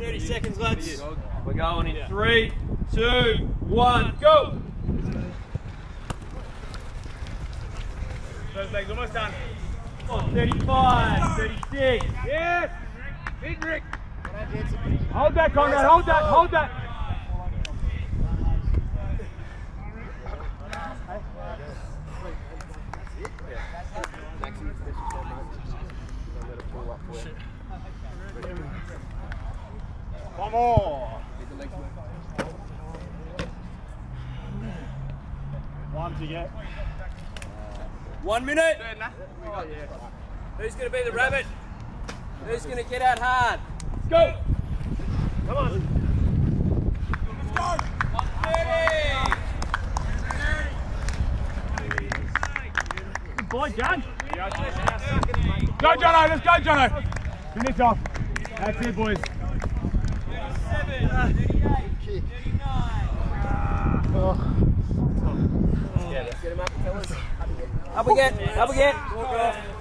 30 seconds, lads. We're going in 3, 2, 1, go! First leg's almost done. Oh, 35, 36. Yes! Big Rick! Hold that, Conrad, hold that, hold that! One more! One to get. 1 minute. Who's going to be the rabbit? Who's going to get out hard? Go! Come on! Let's go! 130! Good boy, John! Go, Jono! Let's go, Jono! Finish off. That's it, boys. 37, 38, 39. Oh. Up again, up again. Walk off.